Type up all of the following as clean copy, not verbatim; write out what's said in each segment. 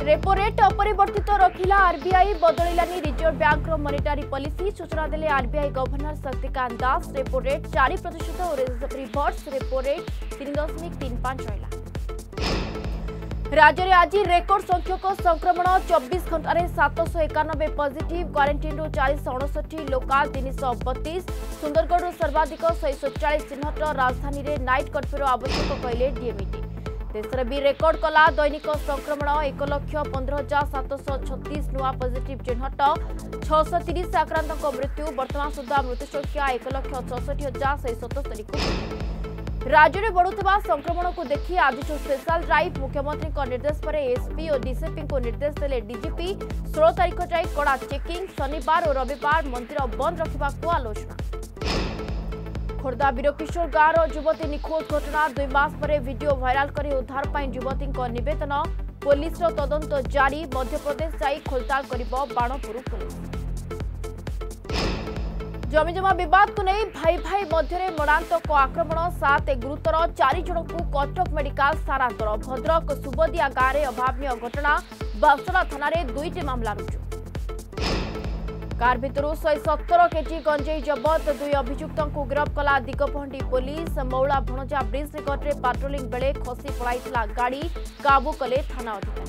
Repo rate अपरिवर्तित रखिला RBI बदलिलानी रिजर्व बैंक मॉनिटरी पॉलिसी सूचना देले RBI governor Shaktikanta Das. Repo rate 4% और रिवर्स रेपो रेट 3.35 रहा। राज्य में आज रेकर्ड संख्यक संक्रमण 24 घंटे 791 पॉजिटिव क्वारंटाइन 459 लोकाल 332 सुंदरगढ़ सर्वाधिक 147 चिन्हट राजधानी में नाइट कर्फ्यू आवश्यक कहले डीएमईटी। देश में भी रेकर्ड कला दैनिक संक्रमण 1,15,736 नुआ पॉजिटिव चिन्हट 630 आक्रांतों मृत्यु वर्तमान सुधा मृत्युसंख्या 1,67,177 राज्य में बढ़ुवा संक्रमण को देखि आज स्पेशल ड्राइव मुख्यमंत्री निर्देश पर एसपी और डीसीपी को निर्देश देले डीजीपी। 16 तारीख जाए कड़ा चेकिंग शनिवार और रविवार मंदिर बंद रखा आलोचना। खोर्धा वीरकिशोर गाँव युवती निखोज घटना 2 मास पर वीडियो वायरल कर उद्धार पर युवती नवेदन पुलिस तदंत जारी। मध्यप्रदेश जाई खोलताल कर बाणपुर पुलिस। जमीजमा विवाद को नहीं भाई भाई मध्य मरणांतक आक्रमण 7 गुरुतर 4 जन को कटक मेडिकल स्थानांतर। भद्रक सुबदिया गाँव में अभावन घटना बासला थाना 2टी मामला रुजु। कार भितर 117 केजी गंजेई जबत 2 अभियुक्तों को गिरफ्त कला दिगपहंडी पुलिस। मौला भणजा ब्रिज निकट में पाट्रोलिंग बेले खसी पड़ाई गाड़ी काबू कले थाना अधिकारी।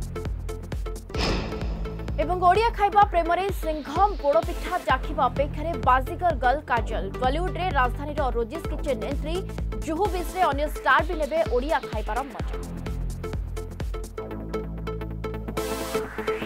एवं ओडिया खाइबा प्रेम सिंघम पोड़पिठा चाखिबा अपेक्षा बाजीगर गर्ल काजल। बॉलीवुड रे राजधानी रोजिस किचेन एंट्री जुहू बीच रे अन्य स्टार भी नेबे ओडिया खाइबार मजा।